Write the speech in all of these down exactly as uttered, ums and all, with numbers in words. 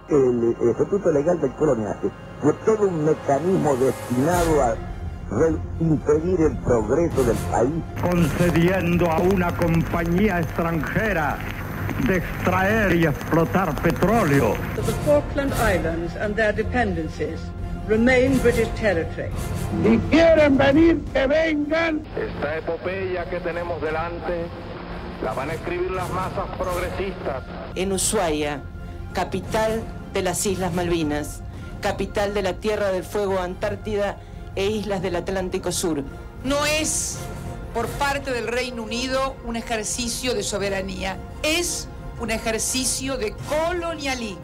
el, el Estatuto Legal del Coloniaje fue todo un mecanismo destinado a impedir el progreso del país, concediendo a una compañía extranjera de extraer y explotar petróleo. The Falkland Islands and their dependencies remain British territory. Si quieren venir, que vengan. Esta epopeya que tenemos delante la van a escribir las masas progresistas. En Ushuaia, capital de las Islas Malvinas, capital de la Tierra del Fuego, Antártida e islas del Atlántico Sur. No es por parte del Reino Unido un ejercicio de soberanía, es un ejercicio de colonialismo.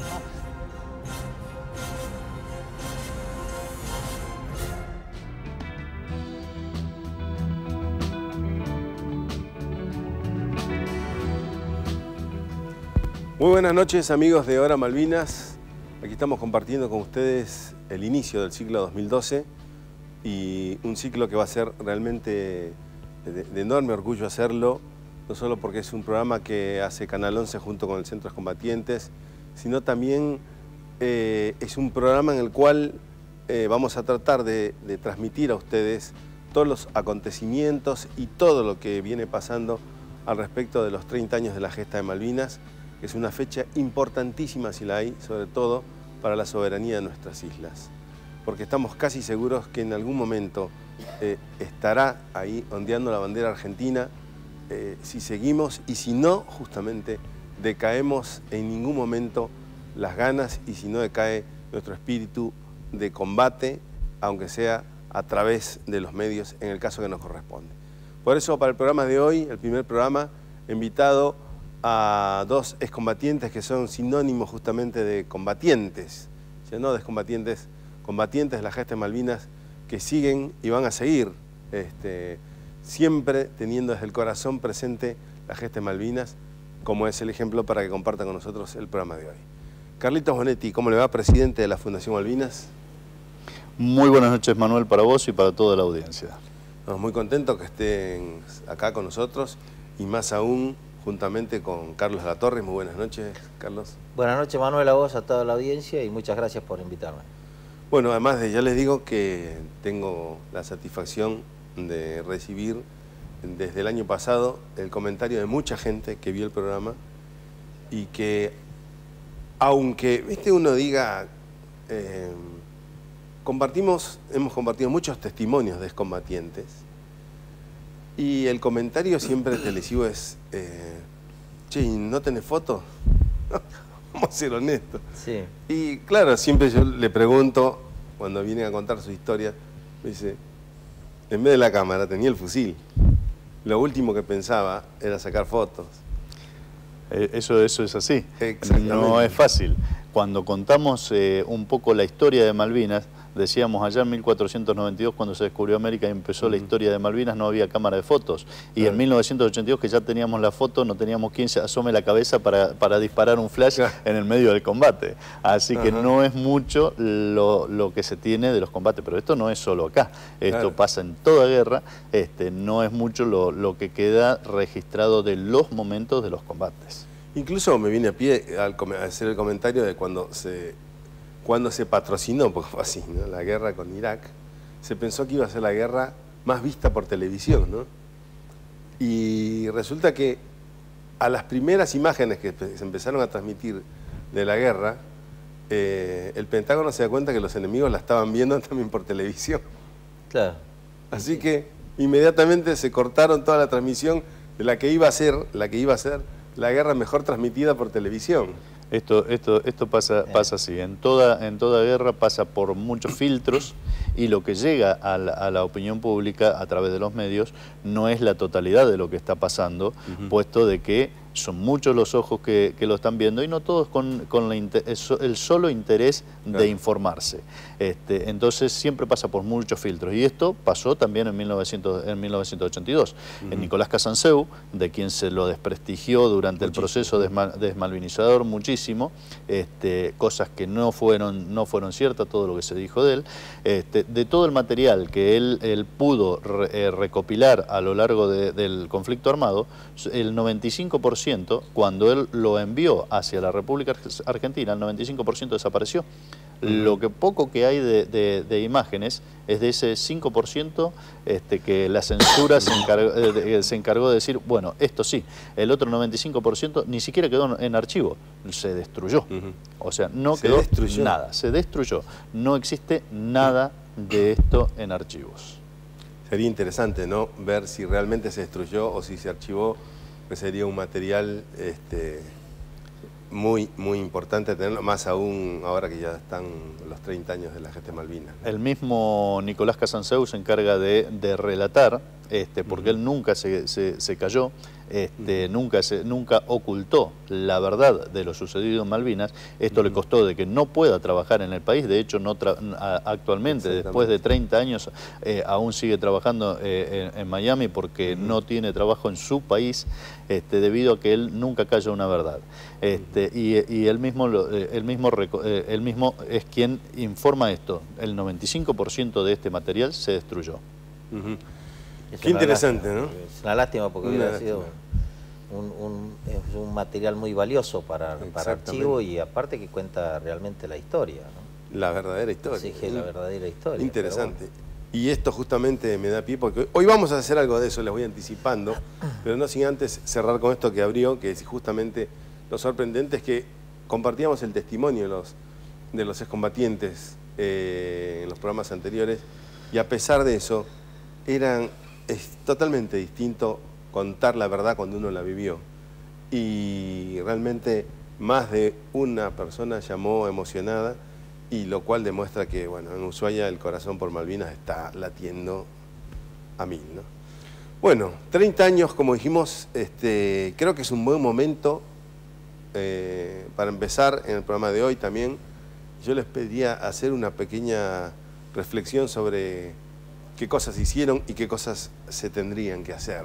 Muy buenas noches, amigos de Hora Malvinas. Aquí estamos compartiendo con ustedes el inicio del ciclo dos mil doce y un ciclo que va a ser realmente de, de enorme orgullo hacerlo, no solo porque es un programa que hace Canal once junto con el Centro de Combatientes, sino también eh, es un programa en el cual eh, vamos a tratar de, de transmitir a ustedes todos los acontecimientos y todo lo que viene pasando al respecto de los treinta años de la gesta de Malvinas, que es una fecha importantísima, si la hay, sobre todo para la soberanía de nuestras islas. Porque estamos casi seguros que en algún momento eh, estará ahí ondeando la bandera argentina, eh, si seguimos, y si no, justamente, decaemos en ningún momento las ganas, y si no decae nuestro espíritu de combate, aunque sea a través de los medios, en el caso que nos corresponde. Por eso, para el programa de hoy, el primer programa, he invitado a dos excombatientes que son sinónimos justamente de combatientes, ya no de excombatientes, combatientes de la gesta de Malvinas, que siguen y van a seguir este, siempre teniendo desde el corazón presente la gesta de Malvinas, como es el ejemplo para que compartan con nosotros el programa de hoy. Carlitos Bonetti, ¿cómo le va, presidente de la Fundación Malvinas? Muy buenas noches, Manuel, para vos y para toda la audiencia. Estamos muy contentos que estén acá con nosotros y más aún juntamente con Carlos Latorre. Muy buenas noches, Carlos. Buenas noches, Manuel, a vos, a toda la audiencia y muchas gracias por invitarme. Bueno, además de, ya les digo que tengo la satisfacción de recibir desde el año pasado el comentario de mucha gente que vio el programa y que, aunque viste uno diga, eh, compartimos, hemos compartido muchos testimonios de excombatientes, y el comentario siempre televisivo es, eh, che, ¿no tenés fotos? Vamos a ser honestos. Sí. Y claro, siempre yo le pregunto, cuando vienen a contar su historia, me dice, en vez de la cámara tenía el fusil. Lo último que pensaba era sacar fotos. Eh, eso, eso es así. Exactamente. No es fácil. Cuando contamos eh, un poco la historia de Malvinas, decíamos allá en mil cuatrocientos noventa y dos, cuando se descubrió América y empezó uh-huh. la historia de Malvinas, no había cámara de fotos. Y claro. en mil novecientos ochenta y dos, que ya teníamos la foto, no teníamos quien se asome la cabeza para, para disparar un flash claro. en el medio del combate. Así uh-huh. que no es mucho lo, lo que se tiene de los combates. Pero esto no es solo acá. Esto claro. pasa en toda guerra. Este, no es mucho lo, lo que queda registrado de los momentos de los combates. Incluso me viene a pie al hacer el comentario de cuando se... Cuando se patrocinó, porque fue así, ¿no?, la guerra con Irak, se pensó que iba a ser la guerra más vista por televisión, ¿no? Y resulta que a las primeras imágenes que se empezaron a transmitir de la guerra, eh, el Pentágono se da cuenta que los enemigos la estaban viendo también por televisión. Claro. Así que inmediatamente se cortaron toda la transmisión de la que iba a ser, la que iba a ser la guerra mejor transmitida por televisión. Esto, esto, esto pasa, pasa así, en toda, en toda guerra pasa por muchos filtros y lo que llega a la, a la opinión pública a través de los medios no es la totalidad de lo que está pasando, uh-huh. puesto de que son muchos los ojos que, que lo están viendo y no todos con, con la inter, el solo interés claro. de informarse. Este, entonces siempre pasa por muchos filtros. Y esto pasó también en, mil novecientos, en mil novecientos ochenta y dos. Uh-huh. En Nicolás Casanseu, de quien se lo desprestigió durante muchísimo. el proceso desmal, desmalvinizador muchísimo, este, cosas que no fueron, no fueron ciertas, todo lo que se dijo de él, este, de, de todo el material que él, él pudo re, eh, recopilar a lo largo de, del conflicto armado, el noventa y cinco por ciento, cuando él lo envió hacia la República Argentina, el noventa y cinco por ciento desapareció. Lo que poco que hay de, de, de imágenes es de ese cinco por ciento este, que la censura se encargó, de, se encargó de decir, bueno, esto sí. El otro noventa y cinco por ciento ni siquiera quedó en archivo, se destruyó. Uh-huh. O sea, no se quedó destruyó. nada, se destruyó. No existe nada de esto en archivos. Sería interesante, ¿no?, ver si realmente se destruyó o si se archivó, que sería un material este, muy, muy importante tenerlo, más aún ahora que ya están los treinta años de la gesta de Malvinas, ¿no? El mismo Nicolás Casanseu se encarga de, de relatar, este, porque uh-huh. él nunca se, se, se cayó, este, uh-huh. nunca, se, nunca ocultó la verdad de lo sucedido en Malvinas. Esto uh-huh. le costó de que no pueda trabajar en el país. De hecho, no tra a, actualmente, después de treinta años, eh, aún sigue trabajando eh, en, en Miami porque uh-huh. no tiene trabajo en su país, este, debido a que él nunca calla una verdad. Este, uh-huh. y, y él mismo, lo, él, mismo, él mismo es quien informa esto. El noventa y cinco por ciento de este material se destruyó. Uh-huh. Qué interesante, lástima, ¿no? Es una lástima porque una hubiera lástima. sido un, un, es un material muy valioso para, para archivo y aparte que cuenta realmente la historia, ¿no? La verdadera historia. Sí, que la verdadera historia. Interesante. Bueno. Y esto justamente me da pie porque hoy vamos a hacer algo de eso, les voy anticipando, pero no sin antes cerrar con esto que abrió, que es justamente lo sorprendente es que compartíamos el testimonio de los, de los excombatientes eh, en los programas anteriores y a pesar de eso eran... Es totalmente distinto contar la verdad cuando uno la vivió. Y realmente más de una persona llamó emocionada, y lo cual demuestra que, bueno, en Ushuaia el corazón por Malvinas está latiendo a mil, ¿no? Bueno, treinta años, como dijimos, este, creo que es un buen momento eh, para empezar en el programa de hoy también. Yo les pediría hacer una pequeña reflexión sobre qué cosas hicieron y qué cosas se tendrían que hacer.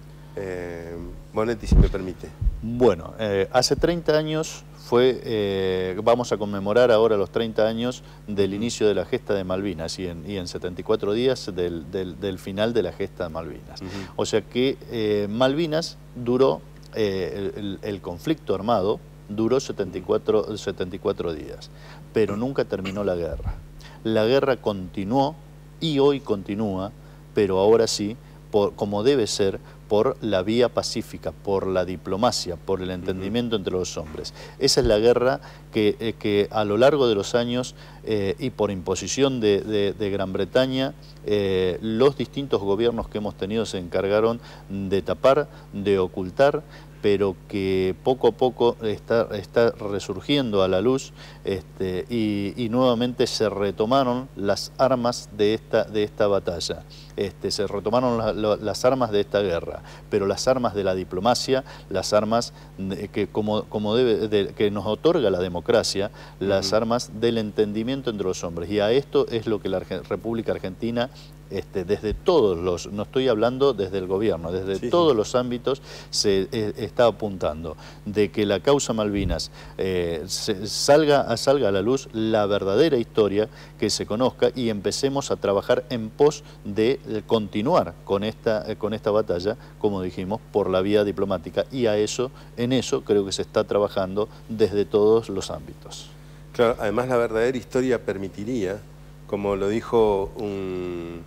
Eh, Bonetti, si me permite. Bueno, eh, hace treinta años fue, eh, vamos a conmemorar ahora los treinta años del inicio de la gesta de Malvinas y en, y en setenta y cuatro días del, del, del final de la gesta de Malvinas. Uh-huh. O sea que eh, Malvinas duró, eh, el, el conflicto armado duró setenta y cuatro, setenta y cuatro días, pero nunca terminó la guerra. La guerra continuó y hoy continúa, pero ahora sí, por, como debe ser, por la vía pacífica, por la diplomacia, por el entendimiento uh-huh. entre los hombres. Esa es la guerra que, eh, que a lo largo de los años eh, y por imposición de, de, de Gran Bretaña, eh, los distintos gobiernos que hemos tenido se encargaron de tapar, de ocultar, pero que poco a poco está, está resurgiendo a la luz este, y, y nuevamente se retomaron las armas de esta, de esta batalla, este, se retomaron la, la, las armas de esta guerra, pero las armas de la diplomacia, las armas de, que, como, como debe, de, que nos otorga la democracia, las uh-huh. armas del entendimiento entre los hombres, y a esto es lo que la Arge- República Argentina Este, desde todos los, no estoy hablando desde el gobierno, desde sí, todos sí. los ámbitos se eh, está apuntando de que la causa Malvinas eh, se, salga, salga a la luz la verdadera historia, que se conozca y empecemos a trabajar en pos de eh, continuar con esta, eh, con esta batalla, como dijimos, por la vía diplomática, y a eso, en eso creo que se está trabajando desde todos los ámbitos. Claro, además la verdadera historia permitiría, como lo dijo un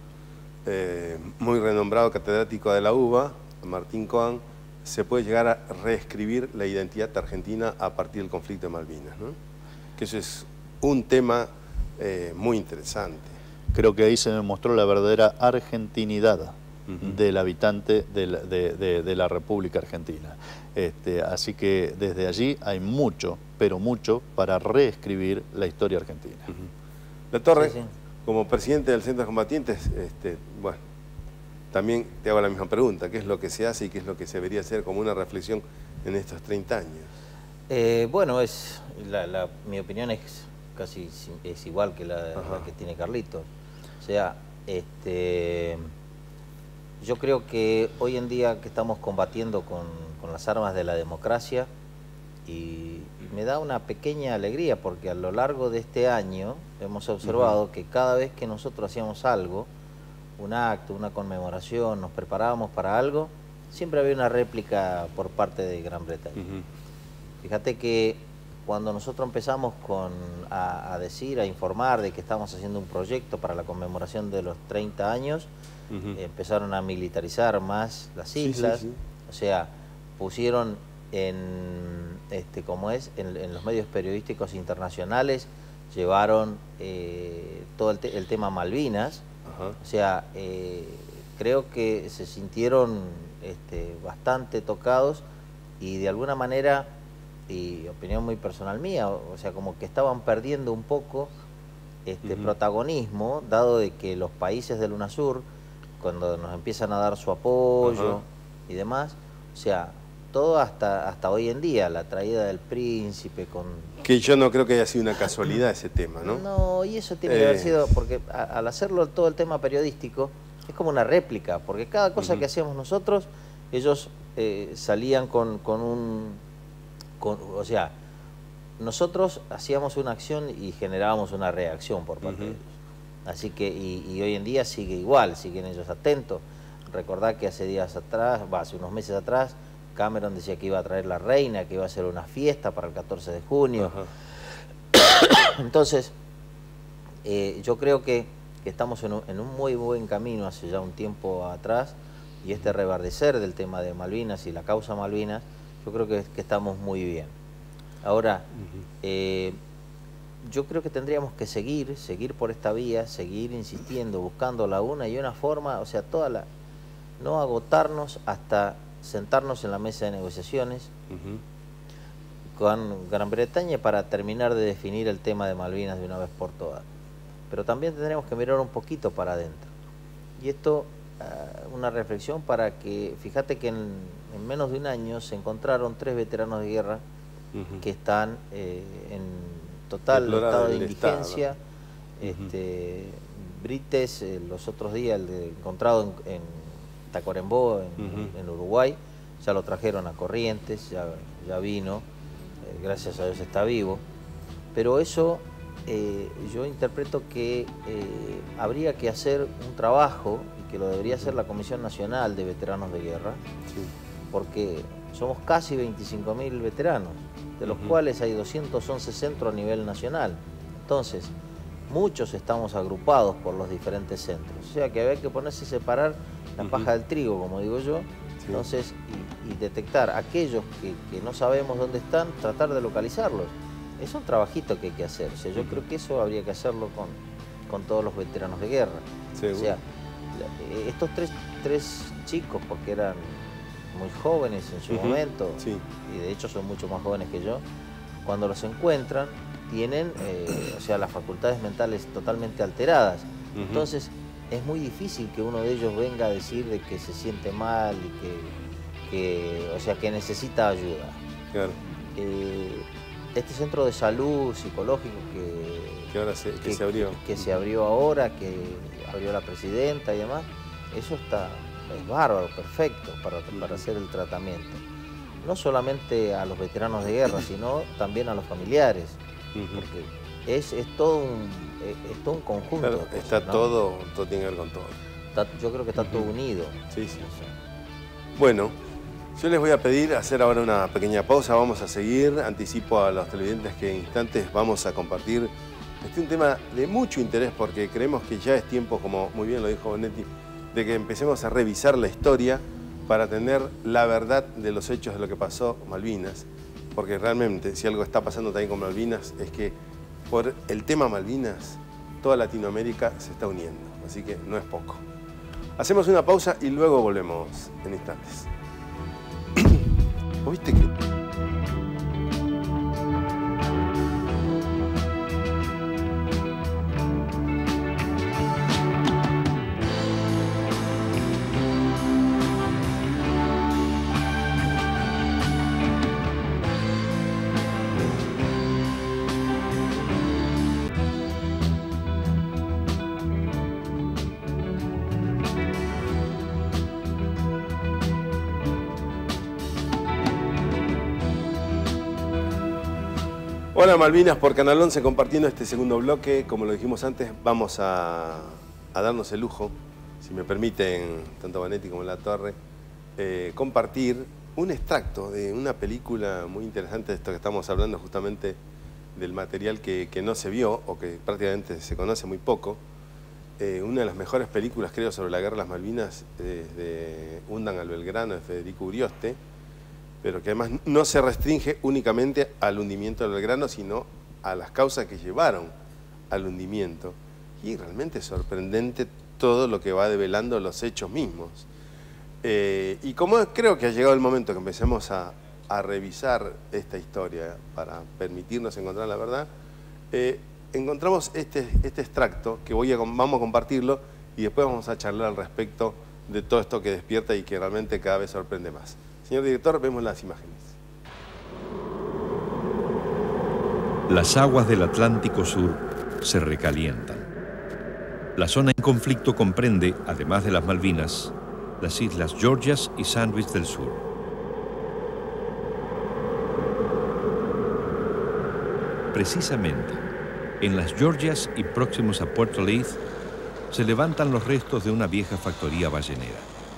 Eh, muy renombrado catedrático de la U B A, Martín Coan, se puede llegar a reescribir la identidad argentina a partir del conflicto de Malvinas, ¿no? Que eso es un tema eh, muy interesante. Creo que ahí se demostró la verdadera argentinidad uh-huh. del habitante de la, de, de, de la República Argentina. Este, así que desde allí hay mucho, pero mucho, para reescribir la historia argentina. Uh-huh. La Torre, sí, sí. Como presidente del Centro de Combatientes, este, bueno, también te hago la misma pregunta, ¿qué es lo que se hace y qué es lo que se debería hacer como una reflexión en estos treinta años? Eh, bueno, es la, la, mi opinión es casi es igual que la, la que tiene Carlitos. O sea, este, yo creo que hoy en día que estamos combatiendo con, con las armas de la democracia, y me da una pequeña alegría porque a lo largo de este año hemos observado uh-huh. que cada vez que nosotros hacíamos algo, un acto, una conmemoración, nos preparábamos para algo, siempre había una réplica por parte de Gran Bretaña. Uh-huh. Fíjate que cuando nosotros empezamos con, a, a decir, a informar de que estábamos haciendo un proyecto para la conmemoración de los treinta años, uh-huh. eh, empezaron a militarizar más las islas, sí, sí, sí. o sea, pusieron en, este, como es, en, en los medios periodísticos internacionales, llevaron eh, todo el, te, el tema Malvinas, uh-huh. o sea, eh, creo que se sintieron este, bastante tocados y de alguna manera, y opinión muy personal mía, o sea, como que estaban perdiendo un poco este uh-huh. protagonismo, dado de que los países del UNASUR, cuando nos empiezan a dar su apoyo uh-huh. y demás, o sea, todo hasta, hasta hoy en día, la traída del príncipe con... Que yo no creo que haya sido una casualidad ese tema, ¿no? No, y eso tiene eh... que haber sido, porque a, al hacerlo todo el tema periodístico, es como una réplica, porque cada cosa uh-huh. que hacíamos nosotros, ellos eh, salían con, con un... Con, o sea, nosotros hacíamos una acción y generábamos una reacción por parte uh-huh. de ellos. Así que, y, y hoy en día sigue igual, siguen ellos atentos. Recordad que hace días atrás, va, hace unos meses atrás, Cameron decía que iba a traer la reina, que iba a hacer una fiesta para el catorce de junio. Uh-huh. Entonces, eh, yo creo que, que estamos en un, en un muy buen camino hace ya un tiempo atrás, y este reverdecer del tema de Malvinas y la causa Malvinas, yo creo que, que estamos muy bien. Ahora, uh-huh. eh, yo creo que tendríamos que seguir, seguir por esta vía, seguir insistiendo, buscando la una y una forma, o sea, toda la, no agotarnos hasta sentarnos en la mesa de negociaciones uh-huh. con Gran Bretaña para terminar de definir el tema de Malvinas de una vez por todas. Pero también tendríamos que mirar un poquito para adentro. Y esto, uh, una reflexión para que, fíjate que en, en menos de un año se encontraron tres veteranos de guerra uh-huh. que están eh, en total estado de indigencia. Este, uh-huh. Brites, eh, los otros días, el de, encontrado en, en Tacuarembó, en, uh-huh. en Uruguay, ya lo trajeron a Corrientes, ya, ya vino, eh, gracias a Dios está vivo. Pero eso eh, yo interpreto que eh, habría que hacer un trabajo, y que lo debería hacer la Comisión Nacional de Veteranos de Guerra, sí. porque somos casi veinticinco mil veteranos, de los uh-huh. cuales hay doscientos once centros a nivel nacional. Entonces, muchos estamos agrupados por los diferentes centros. O sea que había que ponerse a separar la uh-huh. paja del trigo, como digo yo, sí. entonces, y, y detectar aquellos que, que no sabemos dónde están, tratar de localizarlos. Es un trabajito que hay que hacer. O sea, yo uh-huh. creo que eso habría que hacerlo con, con todos los veteranos de guerra. ¿Seguro? O sea, estos tres, tres chicos, porque eran muy jóvenes en su uh-huh. momento, sí. y de hecho son mucho más jóvenes que yo, cuando los encuentran, tienen eh, o sea, las facultades mentales totalmente alteradas. Uh-huh. Entonces, es muy difícil que uno de ellos venga a decir de que se siente mal y que, que o sea, que necesita ayuda. Claro. Eh, este centro de salud psicológico que, que, ahora se, que, que se abrió. Que se abrió ahora, que abrió la presidenta y demás, eso está, es bárbaro, perfecto para, para hacer el tratamiento. No solamente a los veteranos de guerra, sino también a los familiares. Uh-huh. Porque es, es, todo un, es, es todo un conjunto. Claro, de cosas, está ¿no? todo, todo tiene que ver con todo. Está, yo creo que está uh-huh. todo unido. Sí, sí. Bueno, yo les voy a pedir hacer ahora una pequeña pausa. Vamos a seguir. Anticipo a los televidentes que en instantes vamos a compartir este un tema de mucho interés, porque creemos que ya es tiempo, como muy bien lo dijo Bonetti, de que empecemos a revisar la historia para tener la verdad de los hechos de lo que pasó en Malvinas. Porque realmente, si algo está pasando también con Malvinas, es que por el tema Malvinas, toda Latinoamérica se está uniendo. Así que no es poco. Hacemos una pausa y luego volvemos en instantes. ¿Vos viste que...? Hola Malvinas por Canal once, compartiendo este segundo bloque. Como lo dijimos antes, vamos a, a darnos el lujo, si me permiten, tanto Vanetti como La Torre, eh, compartir un extracto de una película muy interesante de esto que estamos hablando, justamente del material que, que no se vio o que prácticamente se conoce muy poco. Eh, una de las mejores películas, creo, sobre la guerra de las Malvinas, eh, de Hundan al Belgrano, de Federico Urioste, pero que además no se restringe únicamente al hundimiento del Belgrano, sino a las causas que llevaron al hundimiento. Y realmente es sorprendente todo lo que va develando los hechos mismos. Eh, y como creo que ha llegado el momento que empecemos a, a revisar esta historia para permitirnos encontrar la verdad, eh, encontramos este, este extracto que voy a, vamos a compartirlo y después vamos a charlar al respecto de todo esto que despierta y que realmente cada vez sorprende más. Señor director, vemos las imágenes. Las aguas del Atlántico Sur se recalientan. La zona en conflicto comprende, además de las Malvinas, las islas Georgias y Sandwich del Sur. Precisamente, en las Georgias y próximos a Puerto Leith, se levantan los restos de una vieja factoría ballenera.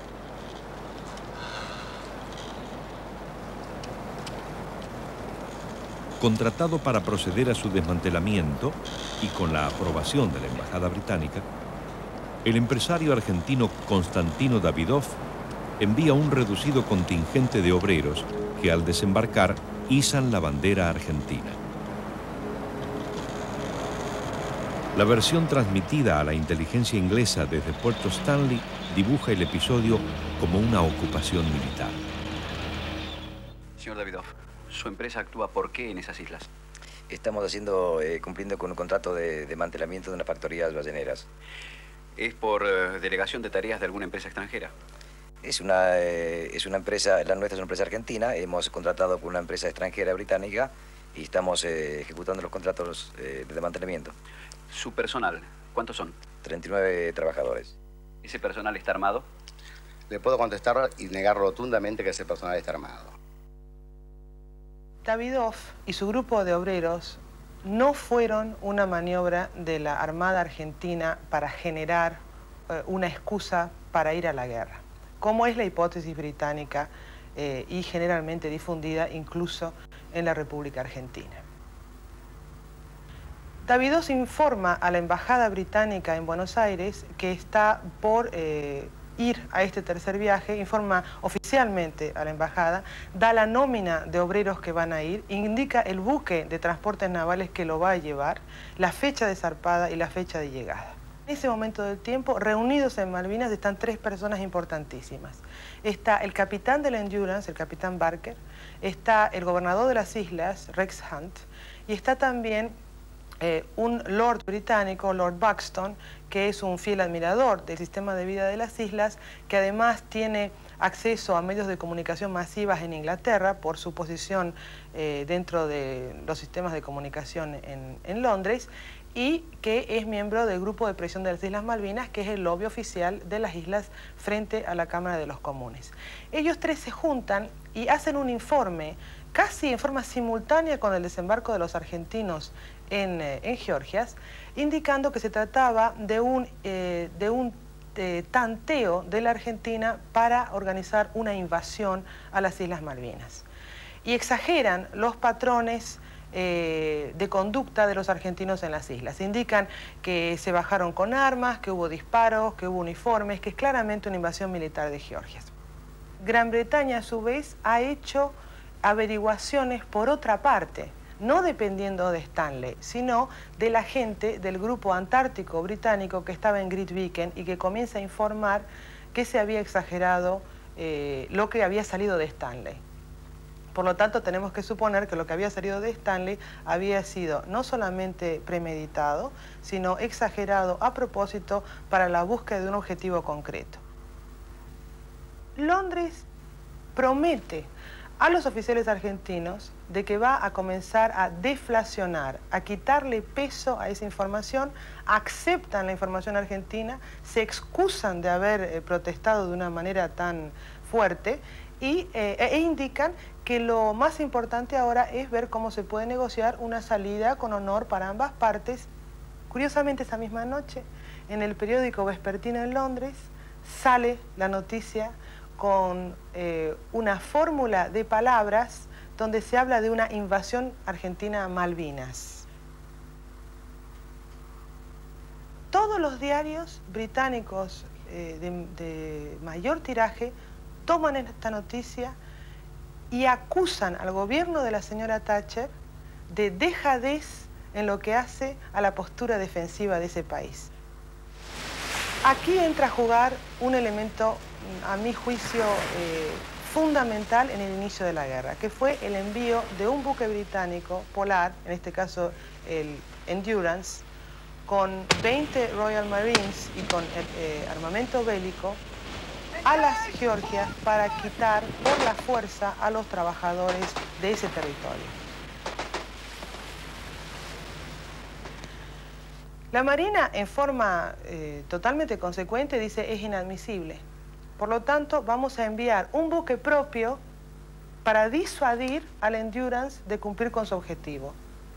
Contratado para proceder a su desmantelamiento y con la aprobación de la Embajada Británica, el empresario argentino Constantino Davidoff envía un reducido contingente de obreros que al desembarcar izan la bandera argentina. La versión transmitida a la inteligencia inglesa desde Puerto Stanley dibuja el episodio como una ocupación militar. Señor Davidoff, ¿su empresa actúa por qué en esas islas? Estamos haciendo, eh, cumpliendo con un contrato de desmantelamiento de unas factorías balleneras. ¿Es por eh, delegación de tareas de alguna empresa extranjera? Es una, eh, es una empresa, la nuestra es una empresa argentina, hemos contratado por una empresa extranjera británica y estamos eh, ejecutando los contratos eh, de desmantelamiento. ¿Su personal, cuántos son? treinta y nueve trabajadores. ¿Ese personal está armado? Le puedo contestar y negar rotundamente que ese personal está armado. Davidoff y su grupo de obreros no fueron una maniobra de la Armada Argentina para generar eh, una excusa para ir a la guerra, como es la hipótesis británica eh, y generalmente difundida incluso en la República Argentina. Davidoff informa a la Embajada Británica en Buenos Aires que está por eh, ir a este tercer viaje, informa oficialmente a la embajada, da la nómina de obreros que van a ir, indica el buque de transportes navales que lo va a llevar, la fecha de zarpada y la fecha de llegada. En ese momento del tiempo, reunidos en Malvinas, están tres personas importantísimas. Está el capitán del Endurance, el capitán Barker, está el gobernador de las islas, Rex Hunt, y está también Eh, un lord británico, Lord Buxton, que es un fiel admirador del sistema de vida de las islas, que además tiene acceso a medios de comunicación masivas en Inglaterra por su posición eh, dentro de los sistemas de comunicación en, en Londres, y que es miembro del Grupo de Presión de las Islas Malvinas, que es el lobby oficial de las islas frente a la Cámara de los Comunes. Ellos tres se juntan y hacen un informe casi en forma simultánea con el desembarco de los argentinos en, eh, en Georgias, indicando que se trataba de un, eh, de un eh, tanteo de la Argentina para organizar una invasión a las Islas Malvinas. Y exageran los patrones eh, de conducta de los argentinos en las islas. Indican que se bajaron con armas, que hubo disparos, que hubo uniformes, que es claramente una invasión militar de Georgias. Gran Bretaña, a su vez, ha hecho averiguaciones por otra parte, no dependiendo de Stanley, sino de la gente del grupo antártico británico que estaba en Grytviken y que comienza a informar que se había exagerado eh, lo que había salido de Stanley. Por lo tanto, tenemos que suponer que lo que había salido de Stanley había sido no solamente premeditado, sino exagerado a propósito para la búsqueda de un objetivo concreto. Londres promete a los oficiales argentinos de que va a comenzar a deflacionar, a quitarle peso a esa información, aceptan la información argentina, se excusan de haber eh, protestado de una manera tan fuerte y, eh, e indican que lo más importante ahora es ver cómo se puede negociar una salida con honor para ambas partes. Curiosamente, esa misma noche, en el periódico vespertino en Londres, sale la noticia con eh, una fórmula de palabras donde se habla de una invasión argentina a Malvinas. Todos los diarios británicos eh, de, de mayor tiraje toman esta noticia y acusan al gobierno de la señora Thatcher de dejadez en lo que hace a la postura defensiva de ese país. Aquí entra a jugar un elemento, a mi juicio, eh, fundamental en el inicio de la guerra, que fue el envío de un buque británico polar, en este caso el Endurance, con veinte Royal Marines y con el, eh, armamento bélico, a las Georgias para quitar por la fuerza a los trabajadores de ese territorio. La Marina, en forma eh, totalmente consecuente, dice es inadmisible. Por lo tanto, vamos a enviar un buque propio para disuadir al Endurance de cumplir con su objetivo.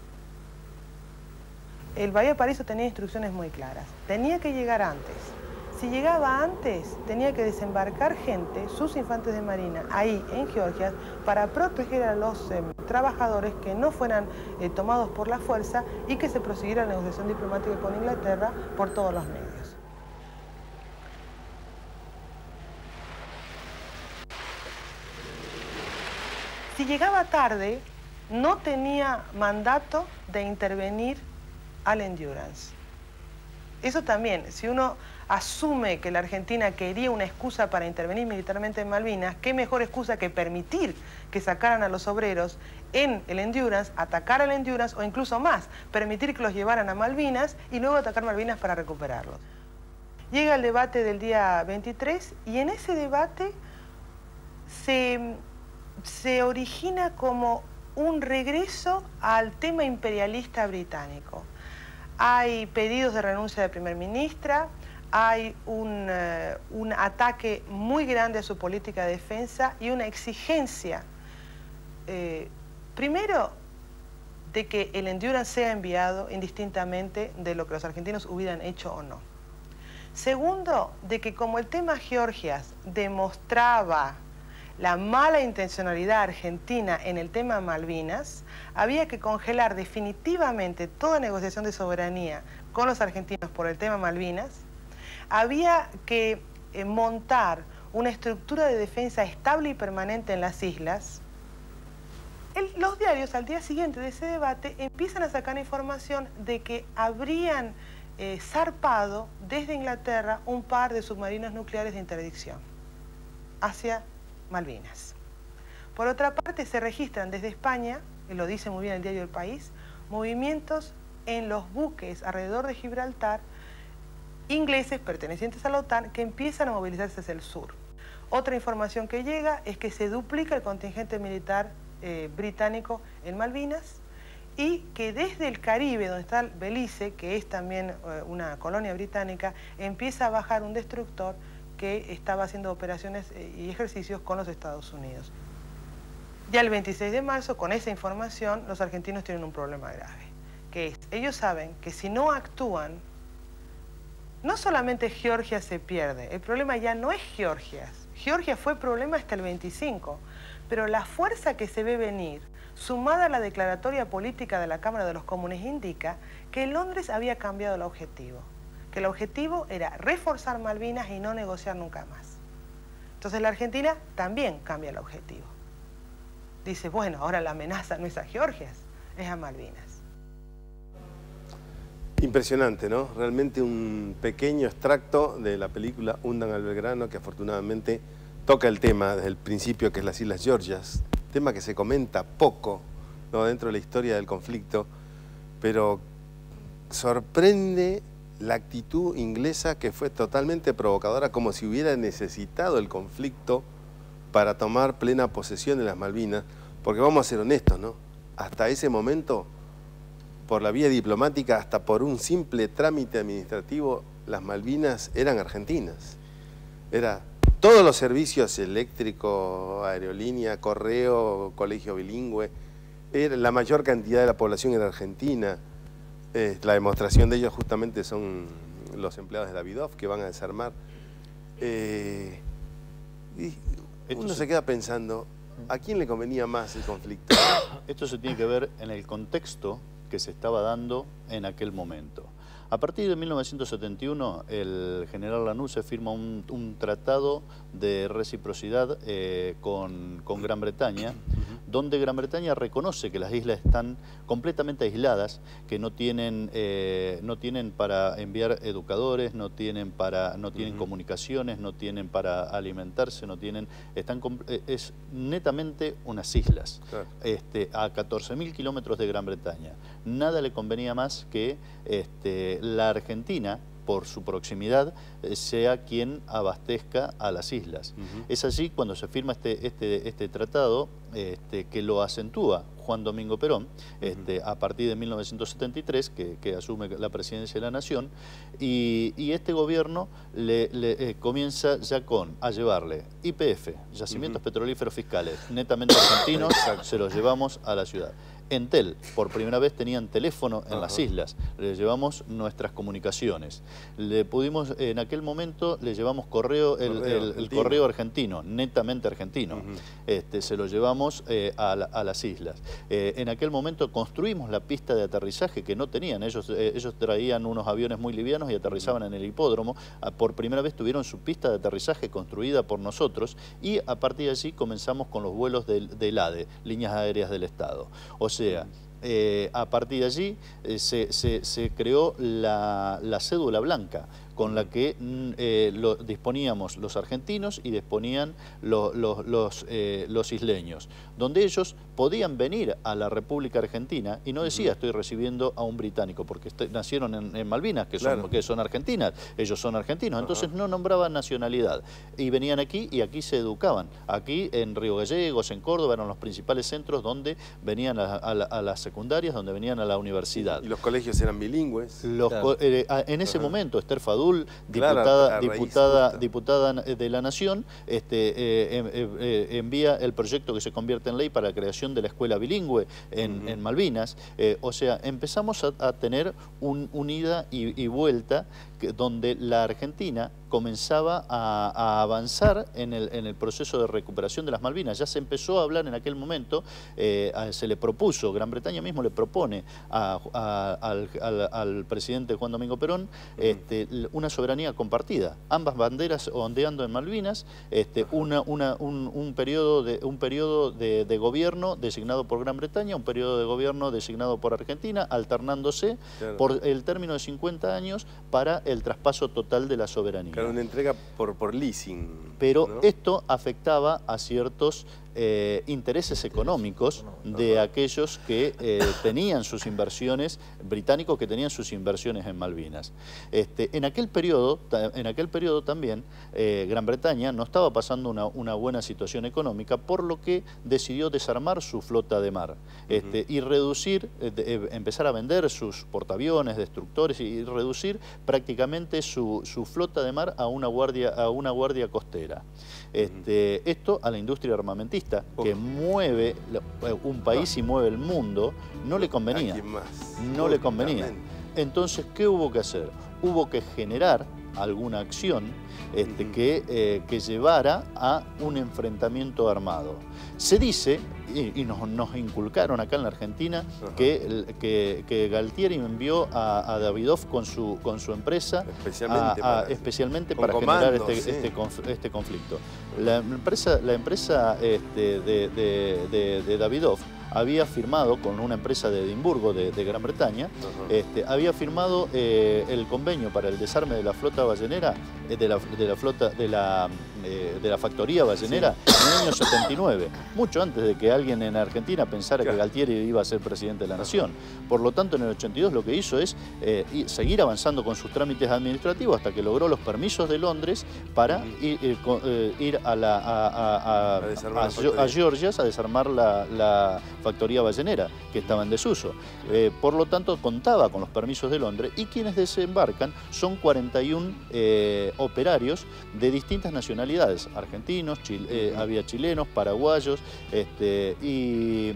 El Bahía de Paraíso tenía instrucciones muy claras. Tenía que llegar antes. Si llegaba antes, tenía que desembarcar gente, sus infantes de marina, ahí en Georgia, para proteger a los eh, trabajadores que no fueran eh, tomados por la fuerza y que se prosiguiera la negociación diplomática con Inglaterra por todos los medios. Si llegaba tarde, no tenía mandato de intervenir al Endurance. Eso también, si uno asume que la Argentina quería una excusa para intervenir militarmente en Malvinas, qué mejor excusa que permitir que sacaran a los obreros en el Endurance, atacar al Endurance o incluso más, permitir que los llevaran a Malvinas y luego atacar Malvinas para recuperarlos. Llega el debate del día veintitrés y en ese debate se, se origina como un regreso al tema imperialista británico. Hay pedidos de renuncia de primer ministra, hay un, uh, un ataque muy grande a su política de defensa y una exigencia, eh, primero, de que el Endurance sea enviado indistintamente de lo que los argentinos hubieran hecho o no. Segundo, de que como el tema Georgias demostraba la mala intencionalidad argentina en el tema Malvinas, había que congelar definitivamente toda negociación de soberanía con los argentinos por el tema Malvinas. Había que eh, montar una estructura de defensa estable y permanente en las islas. El, los diarios al día siguiente de ese debate empiezan a sacar información de que habrían eh, zarpado desde Inglaterra un par de submarinos nucleares de interdicción hacia Malvinas. Por otra parte, se registran desde España, y lo dice muy bien el diario El País, movimientos en los buques alrededor de Gibraltar ingleses pertenecientes a la OTAN que empiezan a movilizarse hacia el sur. Otra información que llega es que se duplica el contingente militar eh, británico en Malvinas y que desde el Caribe, donde está Belice, que es también eh, una colonia británica, empieza a bajar un destructor que estaba haciendo operaciones eh, y ejercicios con los Estados Unidos. Ya el veintiséis de marzo, con esa información, los argentinos tienen un problema grave, que es, ellos saben que si no actúan, no solamente Georgia se pierde, el problema ya no es Georgia. Georgia fue problema hasta el veinticinco, pero la fuerza que se ve venir, sumada a la declaratoria política de la Cámara de los Comunes, indica que Londres había cambiado el objetivo, que el objetivo era reforzar Malvinas y no negociar nunca más. Entonces la Argentina también cambia el objetivo. Dice, bueno, ahora la amenaza no es a Georgia, es a Malvinas. Impresionante, ¿no? Realmente un pequeño extracto de la película Hundan al Belgrano, que afortunadamente toca el tema desde el principio, que es las Islas Georgias, tema que se comenta poco, ¿no?, dentro de la historia del conflicto, pero sorprende la actitud inglesa, que fue totalmente provocadora, como si hubiera necesitado el conflicto para tomar plena posesión de las Malvinas, porque vamos a ser honestos, ¿no? Hasta ese momento, por la vía diplomática, hasta por un simple trámite administrativo, las Malvinas eran argentinas. Era todos los servicios eléctricos, aerolínea, correo, colegio bilingüe, era, la mayor cantidad de la población era argentina. Eh, la demostración de ellos justamente son los empleados de Davidoff que van a desarmar. Eh, y uno se queda pensando, ¿a quién le convenía más el conflicto? Esto se tiene que ver en el contexto que se estaba dando en aquel momento. A partir de mil novecientos setenta y uno, el general Lanusse firma un, un tratado de reciprocidad eh, con, con Gran Bretaña, uh-huh. donde Gran Bretaña reconoce que las islas están completamente aisladas, que no tienen, eh, no tienen para enviar educadores, no tienen, para, no tienen uh-huh. comunicaciones, no tienen para alimentarse, no tienen, están, es netamente unas islas, claro. este, a catorce mil kilómetros de Gran Bretaña. Nada le convenía más que este, la Argentina, por su proximidad, sea quien abastezca a las islas. Uh-huh. Es así cuando se firma este, este, este tratado este, que lo acentúa Juan Domingo Perón, este, uh-huh. a partir de mil novecientos setenta y tres, que, que asume la presidencia de la Nación, y, y este gobierno le, le, eh, comienza ya con a llevarle Y P F, yacimientos uh-huh. petrolíferos fiscales, netamente argentinos, se los llevamos a la ciudad. Entel, por primera vez tenían teléfono en uh-huh. las islas, le llevamos nuestras comunicaciones. Le pudimos, en aquel momento le llevamos correo, el, correo, el, el correo argentino, netamente argentino. Uh-huh. este, se lo llevamos eh, a, la, a las islas. Eh, en aquel momento construimos la pista de aterrizaje que no tenían. Ellos, eh, ellos traían unos aviones muy livianos y aterrizaban uh-huh. en el hipódromo. Por primera vez tuvieron su pista de aterrizaje construida por nosotros y a partir de allí comenzamos con los vuelos del, del A D E, Líneas Aéreas del Estado. O sea, eh, a partir de allí eh, se, se, se creó la, la cédula blanca con la que eh, lo, disponíamos los argentinos y disponían lo, lo, los, eh, los isleños, donde ellos podían venir a la República Argentina y no decía estoy recibiendo a un británico, porque nacieron en, en Malvinas, que son, claro. que son argentinas, ellos son argentinos, entonces no nombraban nacionalidad y venían aquí y aquí se educaban. Aquí en Río Gallegos, en Córdoba, eran los principales centros donde venían a, a, a las secundarias, donde venían a la universidad. ¿Y los colegios eran bilingües? Los, claro. eh, en ese Ajá. momento, Esther Fadul, diputada, claro, diputada, diputada de la Nación, este, eh, eh, eh, envía el proyecto que se convierte en ley para la creación de la escuela bilingüe en, uh-huh. en Malvinas. Eh, o sea, empezamos a, a tener un, un ida y, y vuelta que, donde la Argentina comenzaba a, a avanzar en el, en el proceso de recuperación de las Malvinas. Ya se empezó a hablar en aquel momento, eh, a, se le propuso, Gran Bretaña mismo le propone a, a, al, al, al presidente Juan Domingo Perón uh-huh. este, una soberanía compartida, ambas banderas ondeando en Malvinas, este, una, una, un, un periodo, de, un periodo de, de gobierno designado por Gran Bretaña, un periodo de gobierno designado por Argentina, alternándose claro. por el término de cincuenta años para el traspaso total de la soberanía. Claro, una entrega por, por leasing. Pero ¿no? esto afectaba a ciertos eh, intereses económicos de aquellos que eh, tenían sus inversiones, británicos que tenían sus inversiones en Malvinas. Este, en aquel periodo, en aquel periodo también, eh, Gran Bretaña no estaba pasando una, una buena situación económica, por lo que decidió desarmar su flota de mar este, uh-huh. y reducir, eh, de, empezar a vender sus portaaviones, destructores y reducir prácticamente su, su flota de mar a una guardia, a una guardia costera. Este, uh-huh. Esto a la industria armamentista, que Uf. mueve un país y mueve el mundo, no le convenía. No le convenía. Entonces, ¿qué hubo que hacer? Hubo que generar alguna acción este, uh-huh. que, eh, que llevara a un enfrentamiento armado. Se dice, y, y nos, nos inculcaron acá en la Argentina, uh-huh. que, que, que Galtieri envió a, a Davidoff con su, con su empresa especialmente a, a, para, especialmente para comando, generar este, sí. este, conf, este conflicto. La empresa, la empresa este, de, de, de, de Davidoff había firmado con una empresa de Edimburgo, de, de Gran Bretaña, uh-huh. este, había firmado eh, el convenio para el desarme de la flota ballenera, eh, de, la, de la flota, de la, eh, de la factoría ballenera sí. en el año setenta y nueve, mucho antes de que alguien en Argentina pensara claro. que Galtieri iba a ser presidente de la Nación. Por lo tanto, en el ochenta y dos lo que hizo es eh, seguir avanzando con sus trámites administrativos hasta que logró los permisos de Londres para uh-huh. ir, ir, eh, ir a, la, a, a, a, a, a, a Georgia a desarmar la, la factoría ballenera, que estaba en desuso. Eh, por lo tanto, contaba con los permisos de Londres y quienes desembarcan son cuarenta y uno eh, operarios de distintas nacionalidades, argentinos, chil eh, había chilenos, paraguayos, este, y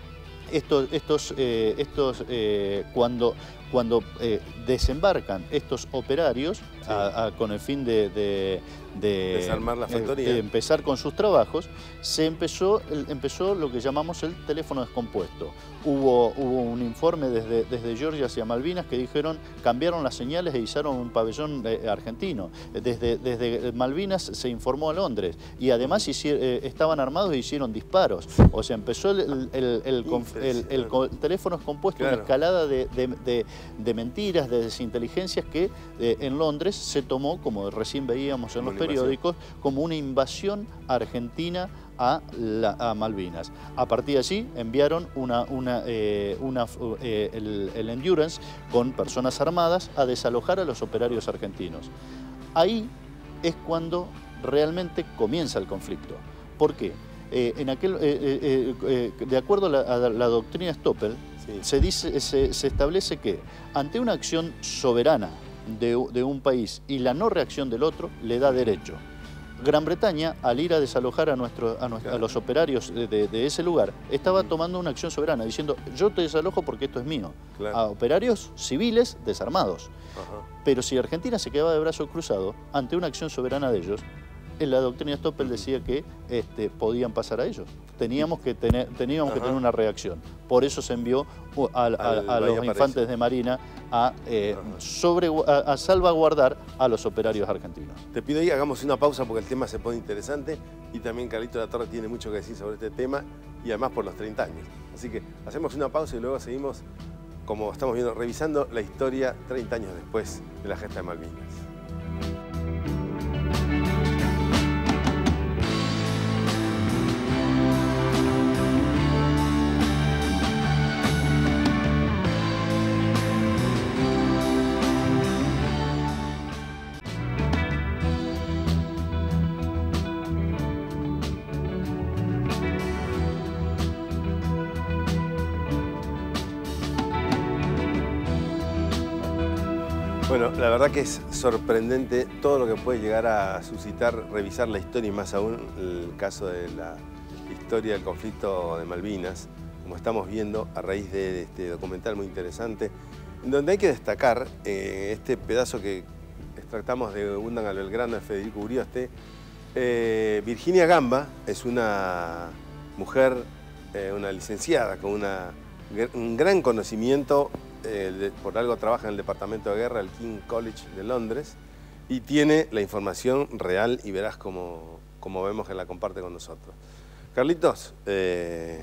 estos, estos, eh, estos eh, cuando, cuando eh, desembarcan estos operarios sí. a, a, con el fin de, de, de desarmar la factoría, de empezar con sus trabajos, se empezó, empezó lo que llamamos el teléfono descompuesto. Hubo, hubo un informe desde, desde Georgia hacia Malvinas que dijeron, cambiaron las señales e izaron un pabellón eh, argentino. Desde, desde Malvinas se informó a Londres y además hicieron, eh, estaban armados e hicieron disparos. O sea, empezó el, el, el, el, el, el, el teléfono descompuesto, claro. Una escalada de, de, de, de mentiras, de desinteligencias que eh, en Londres se tomó, como recién veíamos en los periódicos, como una invasión argentina A, la, a Malvinas. A partir de allí enviaron una, una, eh, una, eh, el, el Endurance con personas armadas a desalojar a los operarios argentinos. Ahí es cuando realmente comienza el conflicto. ¿Por qué? Eh, en aquel, eh, eh, eh, de acuerdo a la, a la doctrina Stoppel, sí. se, dice, se, se establece que ante una acción soberana de, de un país y la no reacción del otro, le da derecho. Gran Bretaña, al ir a desalojar a, nuestro, a, nuestro, claro. a los operarios de, de, de ese lugar, estaba mm. tomando una acción soberana, diciendo, yo te desalojo porque esto es mío. Claro. A operarios civiles desarmados. Ajá. Pero si Argentina se quedaba de brazo cruzado ante una acción soberana de ellos, en la doctrina Stoppel decía que este, podían pasar a ellos. Teníamos que tener, teníamos que tener una reacción. Por eso se envió a, a, a, a los infantes de Marina a, eh, sobre, a, a salvaguardar a los operarios argentinos. Te pido ahí, hagamos una pausa porque el tema se pone interesante y también Carlito de la Torre tiene mucho que decir sobre este tema y además por los treinta años. Así que hacemos una pausa y luego seguimos, como estamos viendo, revisando la historia treinta años después de la gesta de Malvinas. Bueno, la verdad que es sorprendente todo lo que puede llegar a suscitar, revisar la historia y más aún el caso de la historia del conflicto de Malvinas, como estamos viendo a raíz de este documental muy interesante, en donde hay que destacar eh, este pedazo que extractamos de Undan al Belgrano de Federico Urioste. Eh, Virginia Gamba es una mujer, eh, una licenciada con una, un gran conocimiento. Eh, de, por algo trabaja en el Departamento de Guerra del King College de Londres y tiene la información real y verás como, como vemos que la comparte con nosotros. Carlitos, eh,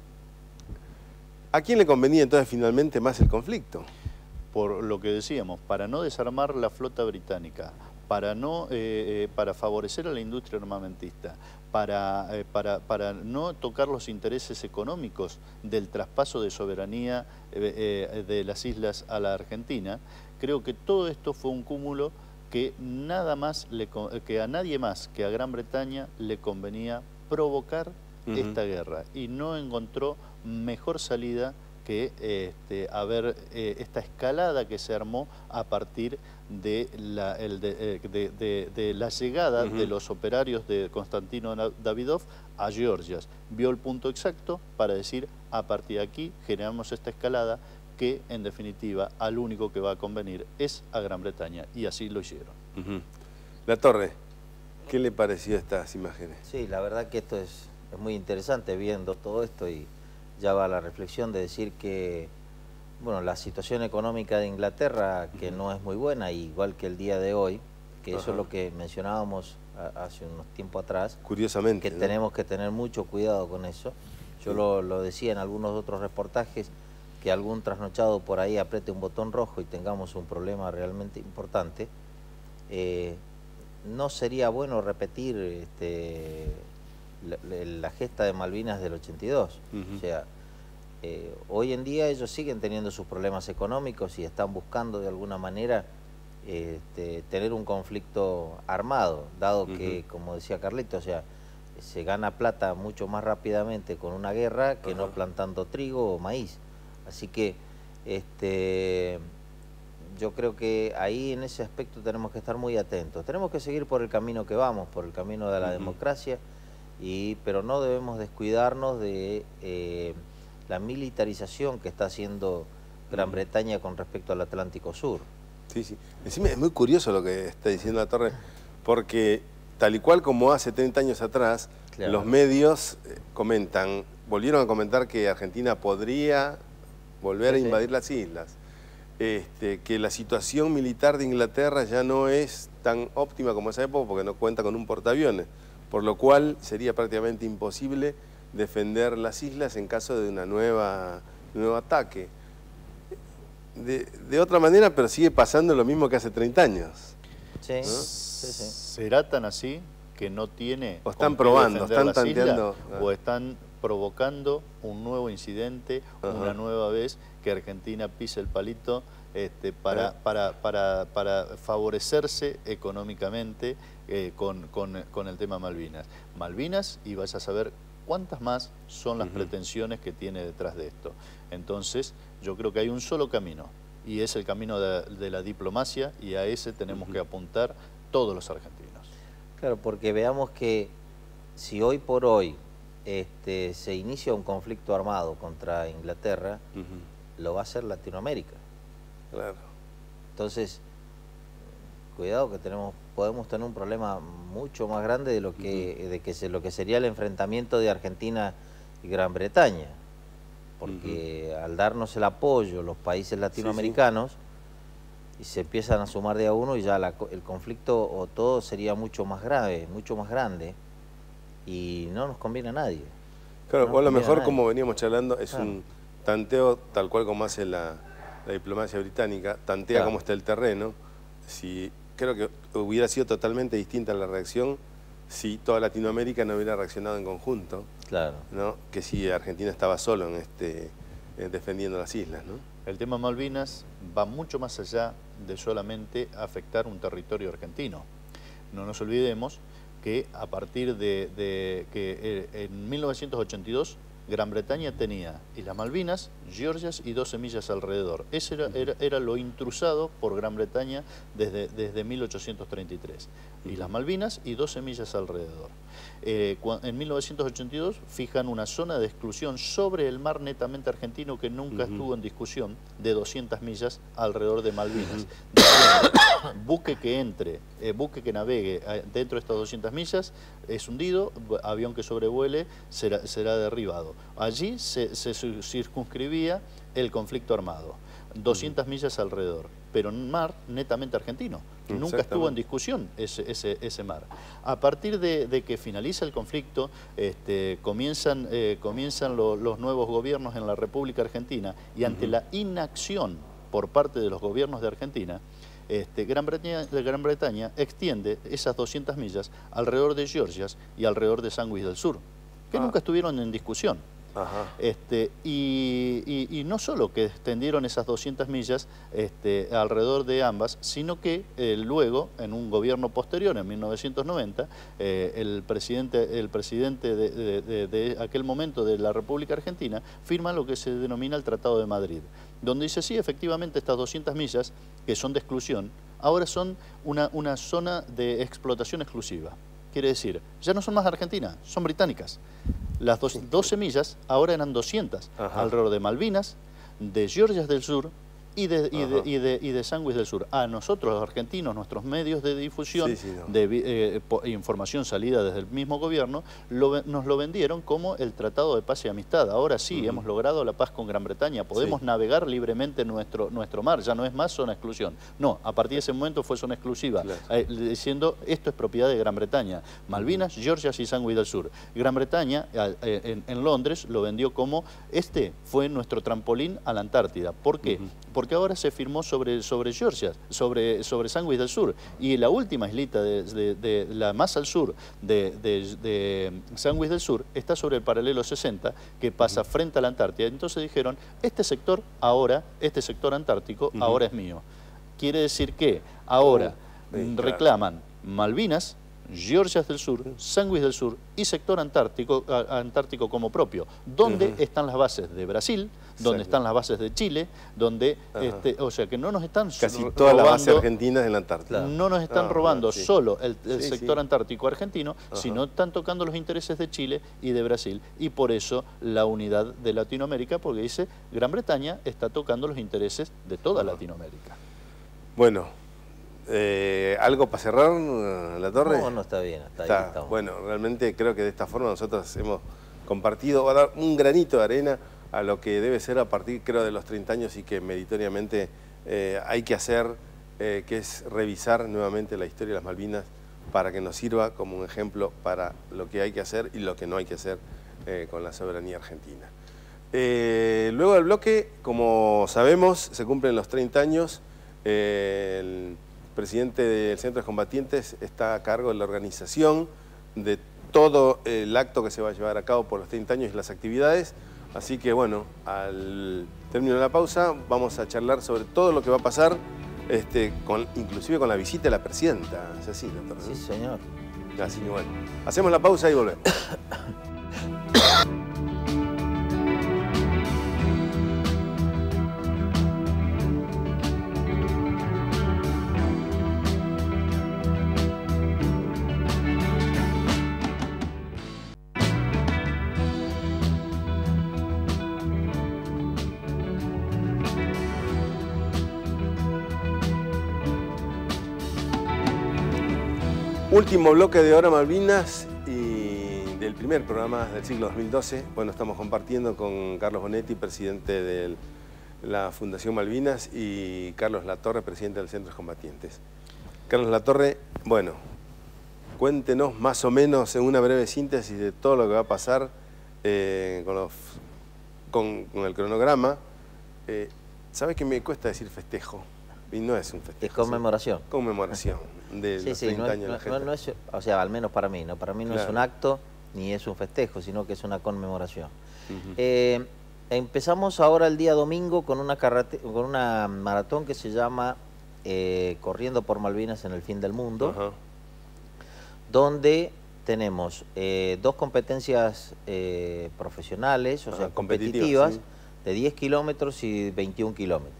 ¿a quién le convenía entonces finalmente más el conflicto? Por lo que decíamos, para no desarmar la flota británica, para, no, eh, eh, para favorecer a la industria armamentista, para, eh, para, para no tocar los intereses económicos del traspaso de soberanía eh, eh, de las islas a la Argentina, creo que todo esto fue un cúmulo que, nada más le, que a nadie más que a Gran Bretaña le convenía provocar uh-huh. esta guerra y no encontró mejor salida que este, a ver eh, esta escalada que se armó a partir de la, el de, de, de, de la llegada uh-huh. de los operarios de Konstantino Davidov a Georgia. Vio el punto exacto para decir, a partir de aquí generamos esta escalada que, en definitiva, al único que va a convenir es a Gran Bretaña, y así lo hicieron. Uh-huh. La Torre, ¿qué le pareció estas imágenes? Sí, la verdad que esto es, es muy interesante viendo todo esto y ya va la reflexión de decir que, bueno, la situación económica de Inglaterra, que no es muy buena, igual que el día de hoy, que Ajá. eso es lo que mencionábamos a, hace unos tiempos atrás. Curiosamente, que ¿no? tenemos que tener mucho cuidado con eso. Yo sí. lo, lo decía en algunos otros reportajes, que algún trasnochado por ahí apriete un botón rojo y tengamos un problema realmente importante. Eh, no sería bueno repetir este, la, la gesta de Malvinas del ochenta y dos. Uh-huh. O sea, eh, hoy en día ellos siguen teniendo sus problemas económicos y están buscando de alguna manera este, tener un conflicto armado, dado uh-huh. que, como decía Carlito, o sea, se gana plata mucho más rápidamente con una guerra que Ajá. no plantando trigo o maíz. Así que este, yo creo que ahí en ese aspecto tenemos que estar muy atentos. Tenemos que seguir por el camino que vamos, por el camino de la uh-huh. democracia, y, pero no debemos descuidarnos de eh, la militarización que está haciendo Gran uh-huh. Bretaña con respecto al Atlántico Sur. Sí, sí. Encima es muy curioso lo que está diciendo la Torre, porque tal y cual como hace treinta años atrás, claro. los medios comentan, volvieron a comentar que Argentina podría volver sí, a invadir sí. las islas, este, que la situación militar de Inglaterra ya no es tan óptima como esa época porque no cuenta con un portaaviones, por lo cual sería prácticamente imposible defender las islas en caso de una nueva, nuevo ataque. De, de otra manera, pero sigue pasando lo mismo que hace treinta años. Sí, ¿no? sí, sí. ¿Será tan así que no tiene... O están probando, están tanteando... Islas, o están provocando un nuevo incidente, uh-huh. una nueva vez que Argentina pise el palito este, para, uh-huh. para, para, para favorecerse económicamente eh, con, con, con el tema Malvinas? Malvinas, y vas a saber cuántas más son las uh-huh. pretensiones que tiene detrás de esto. Entonces, yo creo que hay un solo camino, y es el camino de, de la diplomacia, y a ese tenemos uh-huh. que apuntar todos los argentinos. Claro, porque veamos que si hoy por hoy este, se inicia un conflicto armado contra Inglaterra, uh-huh. lo va a hacer Latinoamérica. Claro. Entonces, cuidado que tenemos, podemos tener un problema mucho más grande de lo que, uh-huh. de que se, lo que sería el enfrentamiento de Argentina y Gran Bretaña. Porque uh-huh. al darnos el apoyo los países latinoamericanos, sí, sí. y se empiezan a sumar de a uno y ya la, el conflicto o todo sería mucho más grave, mucho más grande, y no nos conviene a nadie. Claro, no o a lo mejor, como veníamos charlando, es claro. un tanteo tal cual como hace la, la diplomacia británica, tantea claro. cómo está el terreno. Si, creo que hubiera sido totalmente distinta la reacción si toda Latinoamérica no hubiera reaccionado en conjunto. Claro. ¿no? Que si Argentina estaba solo en este, en defendiendo las islas, ¿no? El tema Malvinas va mucho más allá de solamente afectar un territorio argentino. No nos olvidemos que a partir de, de que en mil novecientos ochenta y dos Gran Bretaña tenía Islas Malvinas, Georgias y doce millas alrededor. Ese era, era, era lo intrusado por Gran Bretaña desde, desde mil ochocientos treinta y tres. Islas Malvinas y doce millas alrededor. Eh, en mil novecientos ochenta y dos fijan una zona de exclusión sobre el mar netamente argentino que nunca uh-huh. estuvo en discusión, de doscientas millas alrededor de Malvinas. Uh-huh. Buque que entre, eh, buque que navegue dentro de estas doscientas millas es hundido, avión que sobrevuele será, será derribado. Allí se, se circunscribía el conflicto armado, doscientas uh-huh. millas alrededor, pero un mar netamente argentino. Nunca estuvo en discusión ese, ese, ese mar. A partir de, de que finaliza el conflicto, este, comienzan, eh, comienzan lo, los nuevos gobiernos en la República Argentina, y ante uh-huh. la inacción por parte de los gobiernos de Argentina, este, Gran Bretaña, Gran Bretaña extiende esas doscientas millas alrededor de Georgias y alrededor de Sandwich del Sur, que ah. nunca estuvieron en discusión. Ajá. Este, y, y, y no solo que extendieron esas doscientas millas este, alrededor de ambas, sino que eh, luego, en un gobierno posterior, en mil novecientos noventa, eh, el presidente, el presidente de, de, de, de aquel momento de la República Argentina firma lo que se denomina el Tratado de Madrid, donde dice, sí, efectivamente, estas doscientas millas, que son de exclusión, ahora son una, una zona de explotación exclusiva. Quiere decir, ya no son más argentinas, son británicas. Las doce millas ahora eran doscientas, Ajá. alrededor de Malvinas, de Georgias del Sur y de, y de, y de, y de Sandwich del Sur. A nosotros, los argentinos, nuestros medios de difusión, sí, sí, no. de eh, información salida desde el mismo gobierno, lo, nos lo vendieron como el Tratado de Paz y Amistad. Ahora sí, uh-huh. hemos logrado la paz con Gran Bretaña, podemos sí. navegar libremente nuestro, nuestro mar, ya no es más zona exclusión. No, a partir de ese momento fue zona exclusiva, claro. eh, diciendo esto es propiedad de Gran Bretaña. Malvinas, uh-huh. Georgias y Sandwich del Sur. Gran Bretaña, eh, en, en Londres, lo vendió como este fue nuestro trampolín a la Antártida. ¿Por qué? Uh-huh. Porque ahora se firmó sobre, sobre Georgia, sobre, sobre Sandwich del Sur, y la última islita, de, de, de la más al sur de, de, de Sandwich del Sur, está sobre el paralelo sesenta, que pasa uh-huh. frente a la Antártida. Entonces dijeron, este sector ahora, este sector antártico, uh-huh. ahora es mío. Quiere decir que ahora uh, reclaman Malvinas, Georgias del Sur, Sandwich del Sur y sector antártico, a, antártico como propio, donde uh-huh. están las bases de Brasil, donde Exacto. están las bases de Chile, donde, uh-huh. este, o sea, que no nos están casi robando, todas las bases argentinas en la Antártida. No nos están ah, robando sí. solo el, el sí, sector sí. antártico argentino, uh-huh. sino están tocando los intereses de Chile y de Brasil, y por eso la unidad de Latinoamérica, porque dice, Gran Bretaña está tocando los intereses de toda uh-huh. Latinoamérica. Bueno, Eh, ¿algo para cerrar, La Torre? No, no, está bien. Está está, ahí, bueno, realmente creo que de esta forma nosotros hemos compartido, va a dar un granito de arena a lo que debe ser a partir, creo, de los treinta años y que meritoriamente eh, hay que hacer, eh, que es revisar nuevamente la historia de las Malvinas para que nos sirva como un ejemplo para lo que hay que hacer y lo que no hay que hacer eh, con la soberanía argentina. Eh, luego del bloque, como sabemos, se cumplen los treinta años. Eh, el presidente del Centro de Combatientes está a cargo de la organización de todo el acto que se va a llevar a cabo por los treinta años y las actividades. Así que bueno, al término de la pausa vamos a charlar sobre todo lo que va a pasar, este, con, inclusive con la visita de la presidenta. ¿Es así, doctor? Sí, señor. Así que bueno, hacemos la pausa y volvemos. Último bloque de Hora Malvinas y del primer programa del siglo dos mil doce. Bueno, estamos compartiendo con Carlos Bonetti, presidente de la Fundación Malvinas, y Carlos Latorre, presidente del Centro de Combatientes. Carlos Latorre, bueno, cuéntenos más o menos en una breve síntesis de todo lo que va a pasar eh, con, los, con, con el cronograma. Eh, ¿Sabe que me cuesta decir festejo? Y no es un festejo. Es conmemoración. ¿Sí? Conmemoración de sí, los sí, treinta no, años de la no, gente. no es, o sea, al menos para mí, ¿no? Para mí no claro. es un acto ni es un festejo, sino que es una conmemoración. Uh-huh. eh, empezamos ahora el día domingo con una, carrete, con una maratón que se llama eh, Corriendo por Malvinas en el Fin del Mundo, uh-huh. donde tenemos eh, dos competencias eh, profesionales, o uh-huh. sea, competitivas, sí. de diez kilómetros y veintiún kilómetros.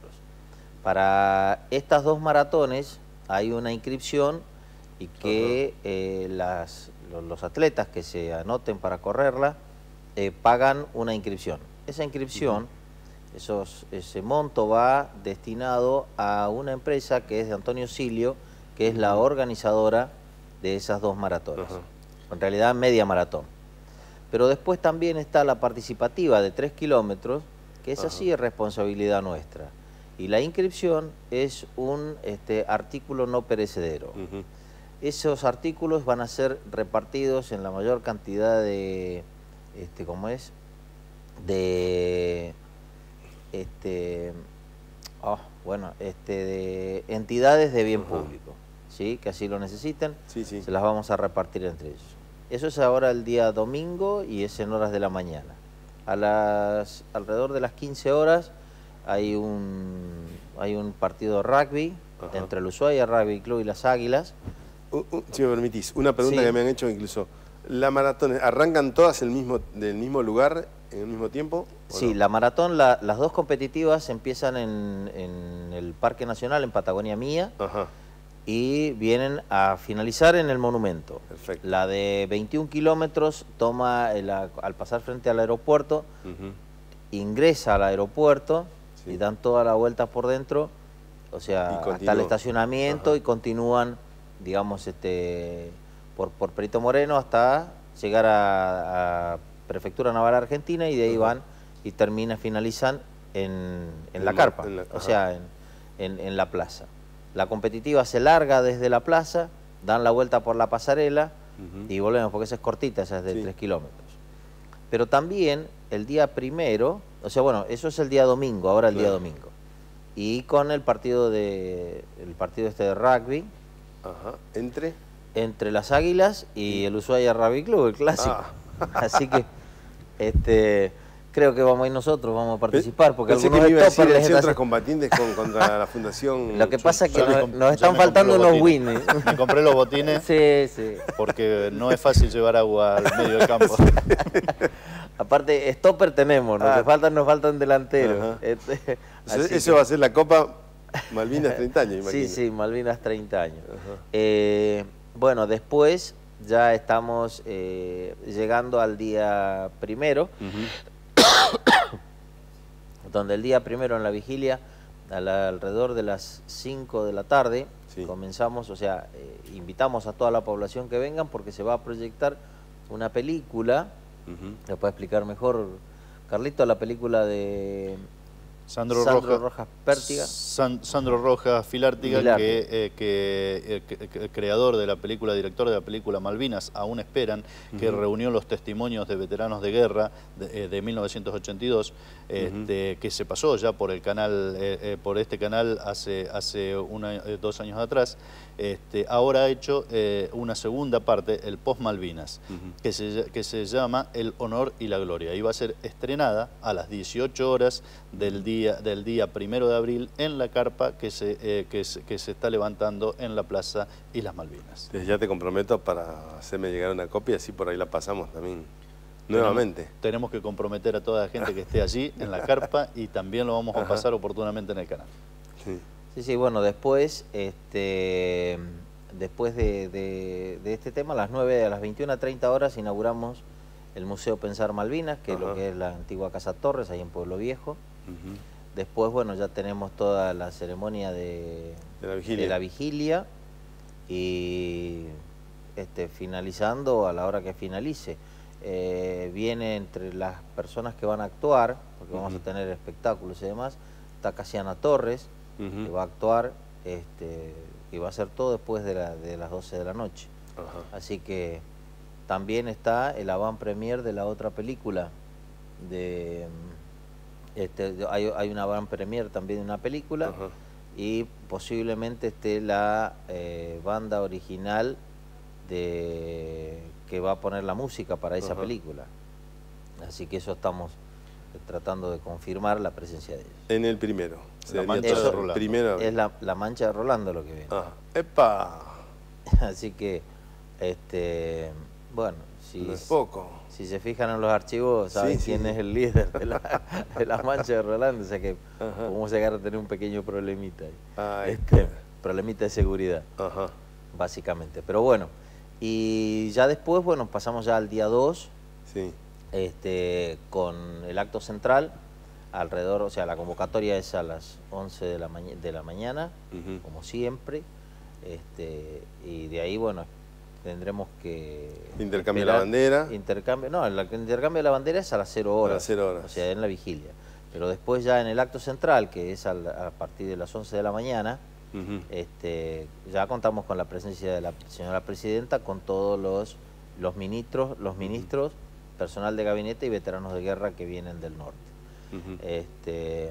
Para estas dos maratones hay una inscripción y que uh-huh. eh, las, los, los atletas que se anoten para correrla eh, pagan una inscripción. Esa inscripción, uh-huh. esos, ese monto va destinado a una empresa que es de Antonio Silio, que es la organizadora de esas dos maratones. Uh-huh. En realidad media maratón. Pero después también está la participativa de tres kilómetros, que esa uh-huh. sí es responsabilidad nuestra. Y la inscripción es un este, artículo no perecedero. Uh-huh. Esos artículos van a ser repartidos en la mayor cantidad de, este, ¿cómo es? De, este, oh, bueno, este, de entidades de bien uh-huh. público, ¿sí? Que así lo necesiten, sí, sí. se las vamos a repartir entre ellos. Eso es ahora el día domingo y es en horas de la mañana. A las, alrededor de las quince horas hay un, hay un partido de rugby Ajá. entre el Ushuaia Rugby Club y las Águilas. Uh, uh, si me permitís, una pregunta sí. que me han hecho incluso. ¿La maratón arrancan todas el mismo, del mismo lugar, en el mismo tiempo? Sí, no? la maratón, la, las dos competitivas empiezan en, en el Parque Nacional, en Patagonia Mía, Ajá. y vienen a finalizar en el monumento. Perfecto. La de veintiún kilómetros toma, el, al pasar frente al aeropuerto, uh-huh. ingresa al aeropuerto, y dan toda la vuelta por dentro, o sea, hasta el estacionamiento. Ajá. Y continúan, digamos, este, por, por Perito Moreno hasta llegar a, a Prefectura Naval Argentina y de ahí Ajá. van y terminan, finalizan en, en, en la carpa, en la, o sea, en, en, en la plaza. La competitiva se larga desde la plaza, dan la vuelta por la pasarela uh-huh. y volvemos, porque esa es cortita, esa es de sí. tres kilómetros. Pero también el día primero, o sea, bueno, eso es el día domingo, ahora el claro. día domingo. Y con el partido de el partido este de rugby. Ajá. ¿Entre? Entre las Águilas y el Ushuaia Rugby Club, el clásico. Ah. Así que este creo que vamos a ir nosotros, vamos a participar, porque Pensé algunos que me iba a decir stoppers el les centro está... combatientes con, contra la fundación. Lo que pasa es que Yo me nos, comp- nos yo están me faltando compré unos los wins. Me compré los botines. Sí, sí. Porque no es fácil llevar agua al medio del campo. Aparte, stopper tenemos, nos Ah. faltan, nos faltan delanteros. Ajá. Este, Eso, así eso que- va a ser la Copa Malvinas treinta años, imagino. Sí, sí, Malvinas treinta años. Eh, bueno, después ya estamos eh, llegando al día primero, donde el día primero en la vigilia, a la- alrededor de las cinco de la tarde, Sí. comenzamos, o sea, eh, invitamos a toda la población que vengan porque se va a proyectar una película, Ujú. le puede explicar mejor Carlito, la película de Sandro, Sandro Rojas, Rojas Pértiga. San- Sandro Rojas Filártiga, Filártiga. que, eh, que, eh, que- que- creador de la película, director de la película Malvinas, aún esperan, que Ujú. reunió los testimonios de veteranos de guerra de, eh, de mil novecientos ochenta y dos, este, que se pasó ya por el canal, eh, eh, por este canal hace, hace una, eh, dos años atrás. Este, ahora ha hecho eh, una segunda parte, el Post Malvinas, Ujú. que se, que se llama El Honor y la Gloria, y va a ser estrenada a las dieciocho horas del día, del día primero de abril en la carpa que se, eh, que, se, que se está levantando en la Plaza Islas Malvinas. Desde ya te comprometo para hacerme llegar una copia, así por ahí la pasamos también nuevamente. Tenemos, tenemos que comprometer a toda la gente que esté allí en la carpa y también lo vamos a Ajá. pasar oportunamente en el canal. Sí. Sí, sí, bueno, después, este, después de, de- de este tema, a las nueve, a las veintiuna treinta horas inauguramos el Museo Pensar Malvinas, que es lo Ajá. que es la antigua Casa Torres, ahí en Pueblo Viejo. Ujú. Después, bueno, ya tenemos toda la ceremonia de, De la vigilia. de la vigilia y este, finalizando a la hora que finalice. Eh, viene entre las personas que van a actuar, porque vamos Ujú. a tener espectáculos y demás, está Casiana Torres, Ujú. que va a actuar, este, y va a hacer todo después de, la- de las doce de la noche. Ajá. Así que también está el avant premier de la otra película. De, este, de- hay, hay una avant premier también de una película, Ajá. y posiblemente esté la eh, banda original de que va a poner la música para esa Ajá. película. Así que eso estamos eh, tratando de confirmar la presencia de ellos. En el primero. Sería mancha todo de el Rolando. primero. Es la, la mancha de Rolando lo que viene. Ah, ¡epa! Así que, este, bueno, si, No es poco. si se fijan en los archivos, saben Sí, sí, quién sí. es el líder de la, de la mancha de Rolando, o sea que Ajá. podemos llegar a tener un pequeño problemita ahí. Ay, Este, problemita de seguridad, Ajá. básicamente. Pero bueno, y ya después, bueno, pasamos ya al día dos, Sí. este, con el acto central, alrededor, o sea, la convocatoria es a las once de la, maña- de la mañana, Ujú. como siempre, este, y de ahí, bueno, tendremos que... Intercambio de la esperar- bandera. Intercambio, no, el intercambio de la bandera es a las cero horas. A las cero horas. O sea, en la vigilia. Pero después ya en el acto central, que es al- a partir de las once de la mañana, Ujú. este, ya contamos con la presencia de la señora presidenta, con todos los, los ministros, los ministros, personal de gabinete y veteranos de guerra que vienen del norte. Ujú. Este,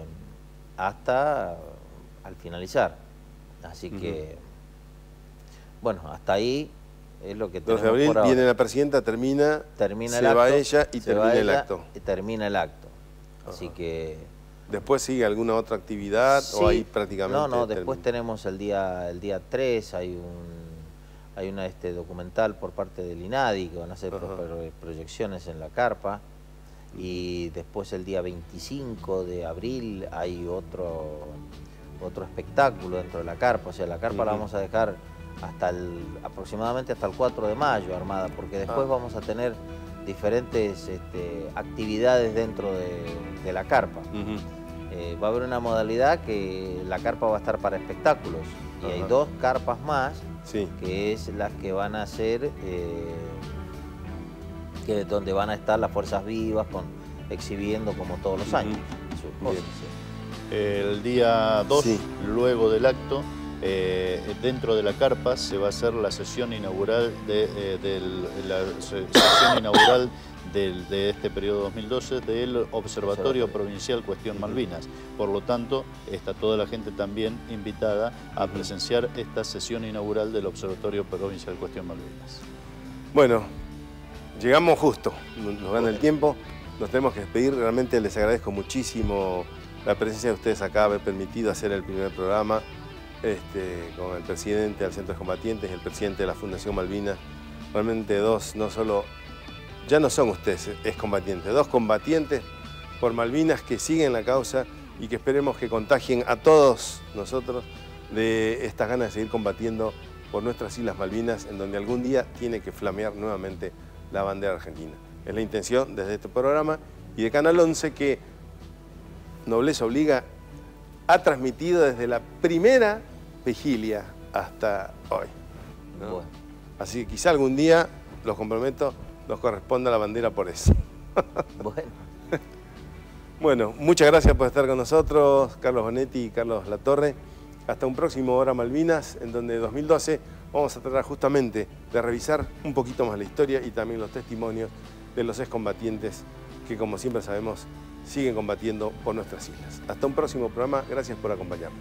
hasta al finalizar. Así Ujú. que, bueno, hasta ahí es lo que dos tenemos de abril por ahora. viene la presidenta, termina, Termina se el acto, va ella y se termina va el ella acto. y termina el acto. Así Ajá. que... Después sigue alguna otra actividad Sí. o ahí prácticamente. No, no, después termina? tenemos el día el día tres, hay un hay una este documental por parte del INADI que van a hacer Ajá. pro- pro- proyecciones en la carpa, y después el día veinticinco de abril hay otro otro espectáculo dentro de la carpa, o sea, la carpa la Ujú. vamos a dejar hasta el aproximadamente hasta el cuatro de mayo armada, porque después Ah. vamos a tener diferentes este, actividades dentro de, de la carpa. Ujú. Eh, va a haber una modalidad que la carpa va a estar para espectáculos, y hay Ajá. dos carpas más, Sí. que es las que van a ser, eh, que donde van a estar las fuerzas vivas con, exhibiendo como todos los Ujú. años sus cosas. Bien. sí. El día dos, Sí. luego del acto, eh, dentro de la carpa se va a hacer la sesión inaugural de, eh, del- la se- sesión inaugural del- de este periodo dos mil doce del Observatorio Observatorio. Provincial Cuestión Malvinas. Por lo tanto, está toda la gente también invitada a Ujú. presenciar esta sesión inaugural del Observatorio Provincial Cuestión Malvinas. Bueno, llegamos justo, nos gana el tiempo. nos tenemos que despedir. Realmente les agradezco muchísimo la presencia de ustedes acá, haber permitido hacer el primer programa este, con el presidente del Centro de Combatientes y el presidente de la Fundación Malvinas. Realmente dos, no solo, ya no son ustedes excombatientes, dos combatientes por Malvinas que siguen la causa y que esperemos que contagien a todos nosotros de estas ganas de seguir combatiendo por nuestras Islas Malvinas, en donde algún día tiene que flamear nuevamente la bandera argentina. Es la intención desde este programa y de Canal once, que Nobleza Obliga ha transmitido desde la primera vigilia hasta hoy, ¿no? Bueno. Así que quizá algún día, los comprometo, nos corresponda la bandera por eso. Bueno. Bueno, muchas gracias por estar con nosotros, Carlos Bonetti y Carlos Latorre. Hasta un próximo Hora Malvinas, en donde en dos mil doce vamos a tratar justamente de revisar un poquito más la historia y también los testimonios de los excombatientes que, como siempre sabemos, siguen combatiendo por nuestras islas. Hasta un próximo programa, gracias por acompañarnos.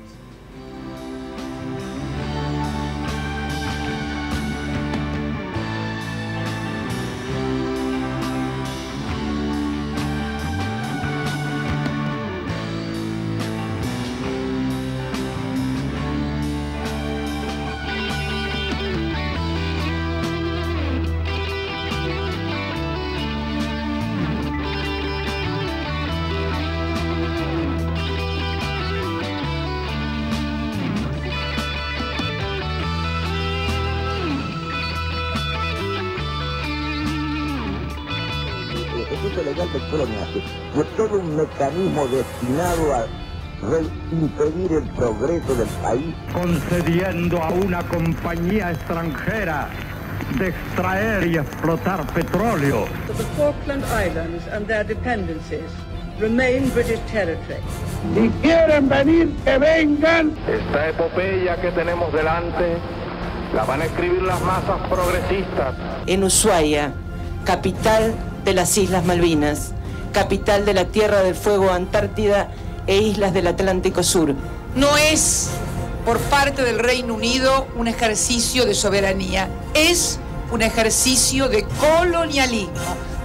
Legal del coloniaje, fue todo un mecanismo destinado a impedir el progreso del país, concediendo a una compañía extranjera de extraer y explotar petróleo. The Falkland Islands and their dependencies remain British territory. Si quieren venir, que vengan. Esta epopeya que tenemos delante la van a escribir las masas progresistas. En Ushuaia, capital de las Islas Malvinas, capital de la Tierra del Fuego, Antártida e islas del Atlántico Sur. No es por parte del Reino Unido un ejercicio de soberanía, es un ejercicio de colonialismo.